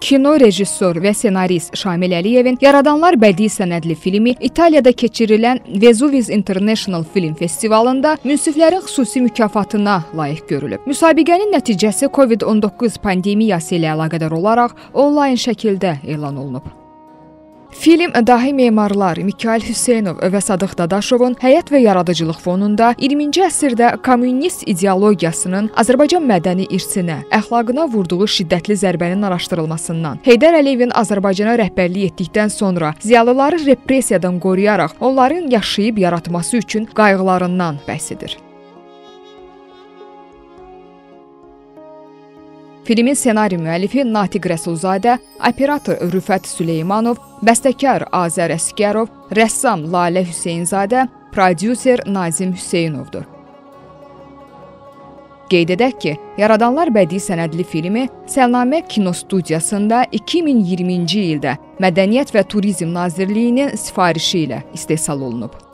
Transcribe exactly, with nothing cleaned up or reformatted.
Kino rejissor və ssenarist Şamil Əliyevin Yaradanlar bədii sənədli filmi İtaliyada keçirilən Vezuvius International Film Festivalında münsiflərin xüsusi mükafatına layiq görülüb. Müsabiqənin nəticəsi Covid on doqquz pandemiyası ilə əlaqədar olaraq onlayn şəkildə elan olunub. Film dahi memarlar Mikail Hüseynov və Sadıq Dadaşovun həyat və yaradıcılıq fonunda iyirminci əsrdə kommunist ideologiyasının Azərbaycan mədəni irsinə, əxlaqına vurduğu şiddətli zərbənin araşdırılmasından, Heydər Əliyevin Azərbaycana rəhbərlik etdikdən sonra ziyalıları repressiyadan qoruyaraq onların yaşayıb yaratması üçün qayğılarından bəhs edir. Filmin ssenari müəllifi Natiq Rəsulzadə, operator Rüfət Süleymanov, bəstəkar Azər Əsgərov, rəssam Lalə Hüseynzadə, prodüser Nazim Hüseynovdur. Qeyd edək ki, Yaradanlar bədii sənədli filmi Səlnamə Kinostudiyasında iki min iyirminci ildə Mədəniyyət və Turizm Nazirliyinin sifarişi ilə istehsal olunub.